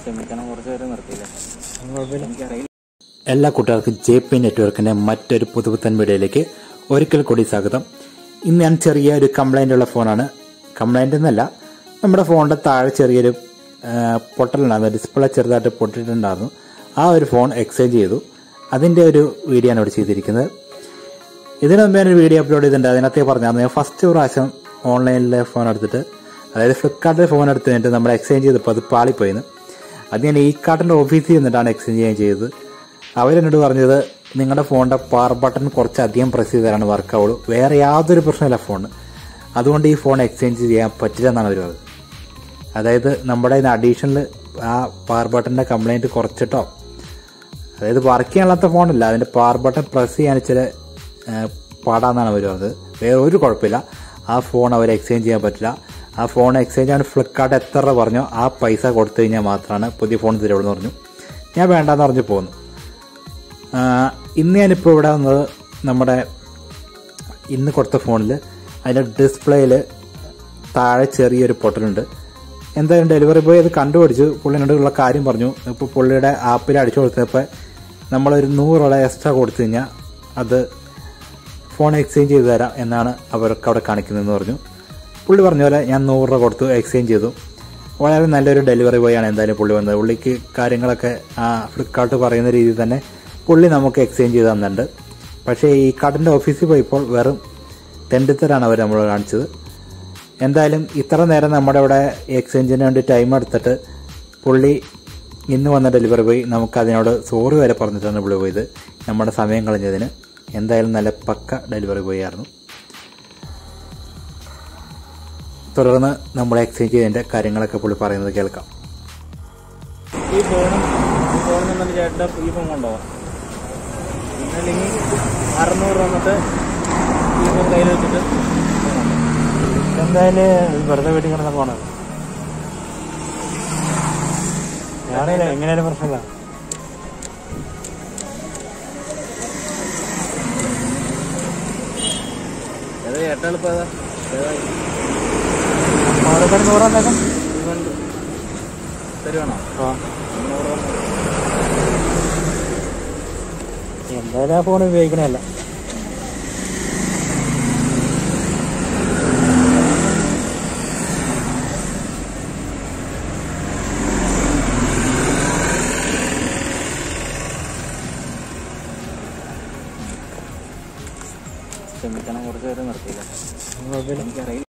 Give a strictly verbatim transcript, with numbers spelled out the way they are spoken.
എല്ലാ കൂട്ടുകാർക്കും J P നെറ്റ്വർക്കിന്റെ മറ്റൊരു പുതുപുത്തൻ വീഡിയോയിലേക്ക് ഒരിക്കൽ കൂടി സ്വാഗതം. ഇന്ന് ഞാൻ ചെറിയൊരു കംപ്ലൈന്റ് ഉള്ള ഫോണാണ്. കംപ്ലൈന്റ് എന്നല്ല, നമ്മുടെ ഫോണിന്റെ താഴെ ചെറിയൊരു പൊട്ടലുണ്ടായിരുന്നു, ഡിസ്പ്ലേ ചെറുതായിട്ട് പൊട്ടിയിട്ടുണ്ടായിരുന്നു. ആ ഒരു ഫോൺ എക്സ്ചേഞ്ച് ചെയ്തു. അതിന്റെ ഒരു വീഡിയോ ആണ് ഇവിടെ ചെയ്തിരിക്കുന്നത്. ഇതിനു മുമ്പ് ഞാനൊരു വീഡിയോ അപ്ലോഡ് ചെയ്തിട്ടുണ്ട്. അതിനകത്ത് പറഞ്ഞായിരുന്നു, ഞാൻ ഫസ്റ്റ് പ്രാവശ്യം ഓൺലൈനിലെ ഫോൺ എടുത്തിട്ട്, അതായത് ഫ്ലിപ്കാർട്ടിലെ ഫോൺ എടുത്ത് കഴിഞ്ഞിട്ട് നമ്മൾ എക്സ്ചേഞ്ച് ചെയ്തപ്പോൾ അത് പാളിപ്പോയിന്ന്. അത് ഞാൻ ഈ കാർട്ടിന്റെ ഓഫീസിൽ നിന്നിട്ടാണ് എക്സ്ചേഞ്ച് ചെയ്യാൻ ചെയ്തത്. അവരെന്നോട് പറഞ്ഞത്, നിങ്ങളുടെ ഫോണിന്റെ പവർ ബട്ടൺ കുറച്ചധികം പ്രസ് ചെയ്താലാണ് വർക്ക് ആവുള്ളൂ, വേറെ യാതൊരു പ്രശ്നമില്ല ഫോണിന്, അതുകൊണ്ട് ഈ ഫോൺ എക്സ്ചേഞ്ച് ചെയ്യാൻ പറ്റില്ല എന്നാണ് അവർ പറഞ്ഞത്. അതായത് നമ്മുടെ അഡീഷണൽ ആ പവർ ബട്ടന്റെ കംപ്ലൈന്റ് കുറച്ചിട്ടോ, അതായത് വർക്ക് ചെയ്യാനുള്ള ഫോണല്ല, അതിന്റെ പവർ ബട്ടൺ പ്രസ് ചെയ്യാൻ ചില പാടാന്നാണ് അവർ പറഞ്ഞത്. വേറെ ഒരു കുഴപ്പമില്ല, ആ ഫോൺ അവർ എക്സ്ചേഞ്ച് ചെയ്യാൻ പറ്റില്ല. ആ ഫോൺ എക്സ്ചേഞ്ച് ആണ് ഫ്ലിപ്കാർട്ട് എത്ര രൂപ പറഞ്ഞോ ആ പൈസ കൊടുത്തു കഴിഞ്ഞാൽ മാത്രമാണ് പുതിയ ഫോൺ തരുള്ളൂ എന്ന് പറഞ്ഞു. ഞാൻ വേണ്ടാന്ന് പറഞ്ഞു പോന്നു. ഇന്ന് ഞാനിപ്പോൾ ഇവിടെ വന്നത്, നമ്മുടെ ഇന്ന് കൊടുത്ത ഫോണിൽ അതിൻ്റെ ഡിസ്പ്ലേയിൽ താഴെ ചെറിയൊരു പൊട്ടലുണ്ട്. എന്തായാലും ഡെലിവറി ബോയ് അത് കണ്ടുപിടിച്ചു, പുള്ളിനോടുള്ള കാര്യം പറഞ്ഞു. ഇപ്പോൾ പുള്ളിയുടെ ആപ്പിൽ അടിച്ചു കൊടുത്തപ്പോൾ നമ്മളൊരു നൂറ് രൂപ എക്സ്ട്രാ കൊടുത്തു കഴിഞ്ഞാൽ അത് ഫോൺ എക്സ്ചേഞ്ച് ചെയ്ത് തരാം എന്നാണ് അവർക്ക് അവിടെ കാണിക്കുന്നതെന്ന് പറഞ്ഞു. പുള്ളി പറഞ്ഞ പോലെ ഞാൻ നൂറ് രൂപ കൊടുത്തു എക്സ്ചേഞ്ച് ചെയ്തു. വളരെ നല്ലൊരു ഡെലിവറി ബോയ് ആണ് എന്തായാലും പുള്ളി വന്നത്. പുള്ളിക്ക് കാര്യങ്ങളൊക്കെ ആ ഫ്ലിപ്കാർട്ട് പറയുന്ന രീതിയിൽ തന്നെ പുള്ളി നമുക്ക് എക്സ്ചേഞ്ച് ചെയ്ത് തന്നിട്ടുണ്ട്. പക്ഷേ ഈ കാർട്ടിൻ്റെ ഓഫീസിൽ പോയപ്പോൾ വെറും തെണ്ടിത്തരാണ് അവർ നമ്മൾ കാണിച്ചത്. എന്തായാലും ഇത്ര നേരം നമ്മുടെ ഇവിടെ എക്സ്ചേഞ്ചിന് വേണ്ടി ടൈം എടുത്തിട്ട് പുള്ളി ഇന്ന് വന്ന ഡെലിവറി ബോയ് നമുക്ക് അതിനോട് സോറി വരെ പറഞ്ഞിട്ടാണ് പുള്ളി പോയത്, നമ്മുടെ സമയം കളഞ്ഞതിന്. എന്തായാലും നല്ല പക്ക ഡെലിവറി ബോയ് ആയിരുന്നു. തുടർന്ന് നമ്മൾ എക്സ്ചേഞ്ച് ചെയ്തതിൻ്റെ കാര്യങ്ങളൊക്കെ പുള്ളി പറയുന്നത് കേൾക്കാം. ഈ ഫോണും ഈ ഫോണിൽ നിന്നിട്ട് ചേട്ടൻ്റെ ഈ ഫോൺ കൊണ്ടുപോകാം, അല്ലെങ്കിൽ അറുന്നൂറ് വന്നിട്ട് ഈ ഫോൺ കയ്യിൽ വെച്ചിട്ട് എന്തായാലും വെറുതെ വീട്ടിൽ കിടന്ന ഫോണാണ്. ഞാനേ എങ്ങനെയാലും പ്രശ്നമില്ല. ഏതാ ചേട്ടൻ എളുപ്പം ഏതാ ഏതായി നൂറാന്തേക്കും തരുവാണോ? എന്തായാലും ആ ഫോൺ ഉപയോഗിക്കണല്ല. ക്ഷമിക്കണം, കുറച്ച് പേര് നിർത്തിയില്ല, എനിക്കറിയില്ല.